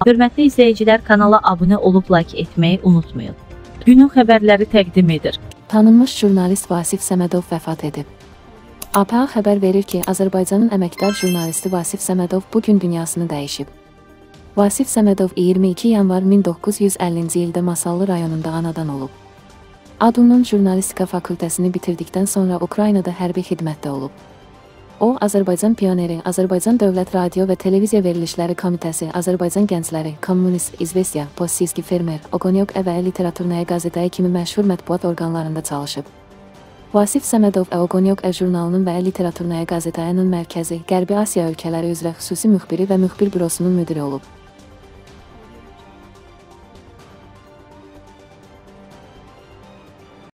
Hörmətli izləyicilər, kanala abunə olub like etməyi unutmayın. Günün xəbərləri təqdim edir. Tanınmış jurnalist Vasif Səmədov vəfat edib. APA xəbər verir ki, Azərbaycanın əməkdar jurnalisti Vasif Səmədov bugün dünyasını dəyişib. Vasif Səmədov 22 yanvar 1950-ci ildə Masallı rayonunda anadan olub. ADU-nun jurnalistika fakültəsini bitirdikdən sonra Ukraynada hərbi xidmətdə olub. O, Azərbaycan Pioneri, Azərbaycan Dövlət Radio və Televiziya Verilişləri Komitəsi, Azərbaycan Gəncləri, Kommunist, İzvestiya, Possiyski Fermer, Ogonyok və Literaturnayə qəzetəyi kimi məşhur mətbuat orqanlarında çalışıb. Vasif Səmədov Ogonyok jurnalının və Literaturnayə qəzetəyinin mərkəzi, Qərbi Asiya ölkələri üzrə xüsusi müxbiri və müxbir bürosunun müdiri olub.